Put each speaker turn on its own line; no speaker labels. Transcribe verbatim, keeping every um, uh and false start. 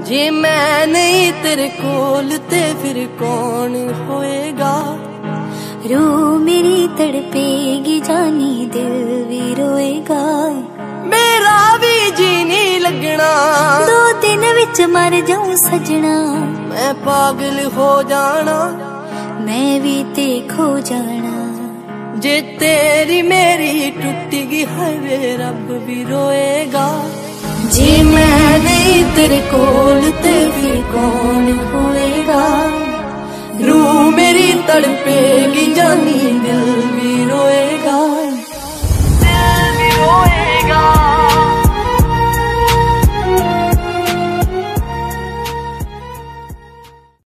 जे मैं नहीं तेरे कोल ते फिर कौन होएगा।
रूह मेरी तड़पेगी जानी दिल भी रोएगा।
मेरा भी जी नहीं लगना,
दो दिन विच मर जाऊं सजना।
मैं पागल हो जाना,
मैं भी ते खो जाना।
जे तेरी मेरी टूटेगी हवे रब भी रोएगा। जे मैं नहीं तेरे कोल ते फिर कौन होएगा। रूह मेरी तड़पे